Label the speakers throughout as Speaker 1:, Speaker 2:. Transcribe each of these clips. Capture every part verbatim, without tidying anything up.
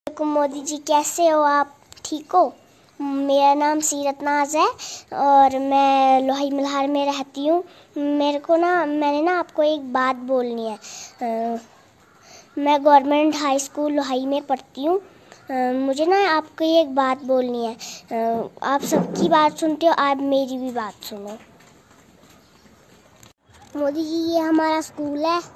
Speaker 1: वालेकुम मोदी जी, कैसे हो आप? ठीक हो? मेरा नाम सीरत नाज है और मैं लोहाई मल्हार में रहती हूँ। मेरे को ना मैंने ना आपको एक बात बोलनी है। आ, मैं गवर्नमेंट हाई स्कूल लोहाई में पढ़ती हूँ। मुझे ना आपको एक बात बोलनी है। आ, आप सबकी बात सुनते हो, आप मेरी भी बात सुनो। मोदी जी, ये हमारा स्कूल है।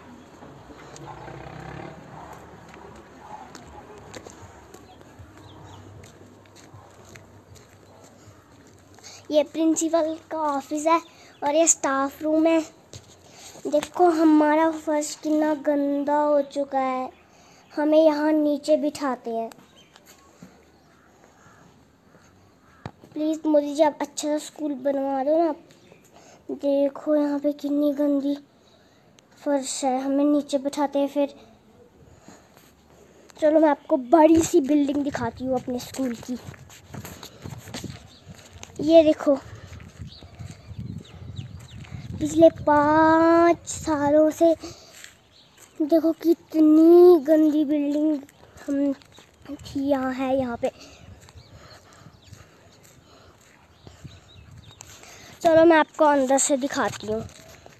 Speaker 1: ये प्रिंसिपल का ऑफिस है और ये स्टाफ रूम है। देखो हमारा फर्श कितना गंदा हो चुका है, हमें यहाँ नीचे बिठाते हैं। प्लीज़ मोदी जी, आप अच्छा सा स्कूल बनवा दो ना। देखो यहाँ पे कितनी गंदी फर्श है, हमें नीचे बिठाते हैं। फिर चलो मैं आपको बड़ी सी बिल्डिंग दिखाती हूँ अपने स्कूल की। ये देखो, पिछले पाँच सालों से देखो कितनी गंदी बिल्डिंग हम थी यहाँ है यहाँ पे। चलो मैं आपको अंदर से दिखाती हूँ।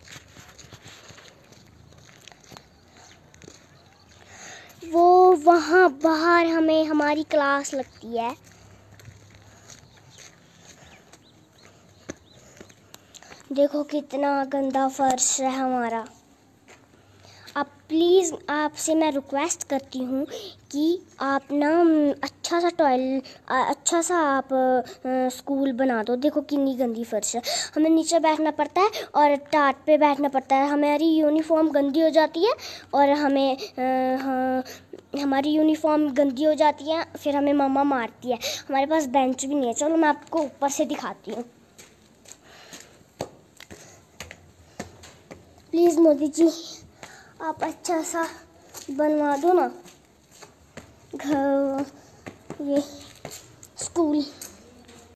Speaker 1: वो वहाँ बाहर हमें हमारी क्लास लगती है। देखो कितना गंदा फर्श है हमारा। आप प्लीज़, आपसे मैं रिक्वेस्ट करती हूँ कि आप ना अच्छा सा टॉयलेट, अच्छा सा आप आ, स्कूल बना दो। देखो कितनी गंदी फर्श है, हमें नीचे बैठना पड़ता है और टाट पे बैठना पड़ता है। हमारी यूनिफॉर्म गंदी हो जाती है और हमें आ, हाँ, हमारी यूनिफॉर्म गंदी हो जाती है, फिर हमें मम्मा मारती है। हमारे पास बेंच भी नहीं है। चलो मैं आपको ऊपर से दिखाती हूँ। प्लीज़ मोदी जी, आप अच्छा सा बनवा दो ना घर, ये स्कूल।